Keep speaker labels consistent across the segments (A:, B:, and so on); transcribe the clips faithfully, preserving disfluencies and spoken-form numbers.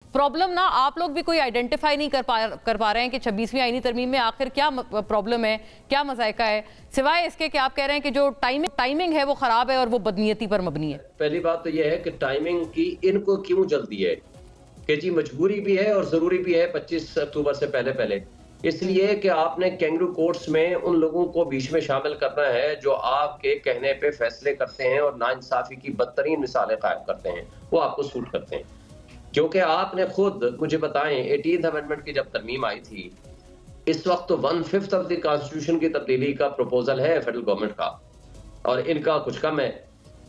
A: Problem ना आप लोग भी कोई आइडेंटिफाई नहीं कर पा कर पा रहे हैं कि छब्बीसवीं आईनी तरमीम में आखिर क्या प्रॉब्लम है, क्या मज़ायका है, सिवाय इसके कि आप कह रहे हैं कि जो टाइमिंग टाइमिंग है वो खराब है और वो बदनीयती पर मबनी है।
B: पहली बात तो यह है कि टाइमिंग की इनको क्यों जल्दी है कि जी मजबूरी भी है और जरूरी भी है पच्चीस अक्टूबर से पहले पहले, इसलिए कि आपने कैंगरू कोर्ट्स में उन लोगों को बीच में शामिल करना है जो आपके कहने पे फैसले करते हैं और नाइंसाफी की बदतरीन मिसालें कायम करते हैं, वो आपको सूट करते हैं। क्योंकि आपने खुद मुझे बताएं एटीन्थ अमेंडमेंट की जब तरमीम आई थी, इस वक्त तो one fifth of the constitution की तब्दीली का प्रपोजल है फेडरल गवर्नमेंट का और इनका कुछ कम है।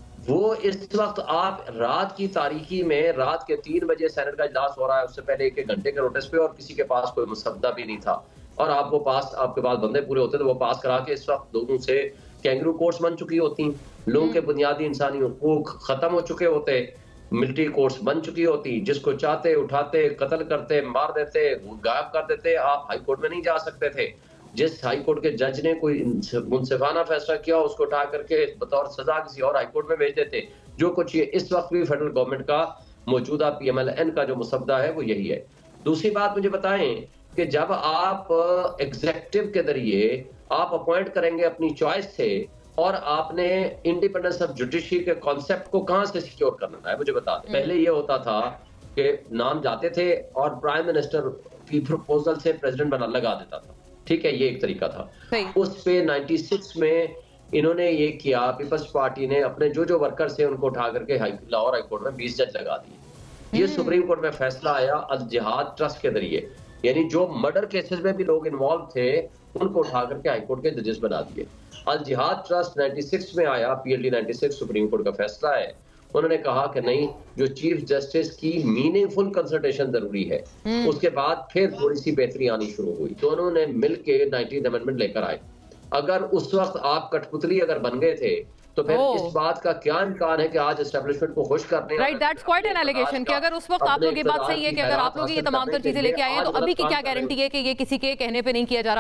B: वो इस वक्त आप रात की तारीकी में रात के तीन बजे सेनेट का इजलास हो रहा है, उससे पहले एक एक घंटे के नोटिस पे और किसी के पास कोई मुसद्दा भी नहीं था और आप वो पास आपके पास बंदे पूरे होते तो वो पास करा के इस वक्त लोगों से कैंगरू कोर्ट्स बन चुकी होती, लोगों के बुनियादी इंसानी हुकूक खत्म हो चुके होते, मिलिट्री कोर्ट्स बन चुकी होती, जिसको चाहते उठाते कत्ल करते मार देते गायब कर देते, आप हाई कोर्ट में नहीं जा सकते थे। जिस हाई कोर्ट के जज ने कोई मुनसिफाना फैसला किया उसको उठा करके बतौर सजा किसी और हाई कोर्ट में भेज देते। जो कुछ ये इस वक्त भी फेडरल गवर्नमेंट का मौजूदा पी एम एल एन का जो मुसद्दा है वो यही है। दूसरी बात मुझे बताएं कि जब आप एग्जेक्टिव के जरिए आप अपॉइंट करेंगे अपनी चॉइस से और आपने इंडिपेंडेंस ऑफ जुडिशरी के कॉन्सेप्ट को कहां से सिक्योर करना है मुझे बता दें। पहले ये होता था कि नाम जाते थे और प्राइम मिनिस्टर की प्रपोजल से प्रेसिडेंट बना लगा देता था, ठीक है, ये एक तरीका था। उस पे छियानवे में इन्होंने ये किया, पीपल्स पार्टी ने अपने जो जो वर्कर्स थे उनको उठा करके लाहौर हाई कोर्ट में बीस जज लगा दिए। ये सुप्रीम कोर्ट में फैसला आया अल जिहाद ट्रस्ट के जरिए, यानी जो मर्डर केसेस में भी लोग इन्वॉल्व थे उनको उठा करके हाई कोर्ट के जजेस बना दिए। अल जिहाद ट्रस्ट छियानवे में आया, पी एल डी छियानवे सुप्रीम कोर्ट का फैसला है। उन्होंने कहा कि नहीं, जो चीफ जस्टिस की मीनिंगफुल कंसल्टेशन जरूरी है। उसके बाद फिर थोड़ी सी बेहतरी आनी शुरू हुई, दोनों ने मिलके नाइनटीन्थ अमेंडमेंट लेकर आए। अगर उस वक्त आप कठपुतली अगर बन गए थे तो फिर oh. इस बात का क्या इम्कान है कि आज एस्टेब्लिशमेंट को खुश करने
A: right, that's quite an allegation कि अगर उस वक्त आप लोग ये बात सही है कि अगर आप लोग ये तमाम तर चीजें लेके आए हैं तो अभी की क्या गारंटी है कि ये किसी के कहने पे नहीं किया जा रहा।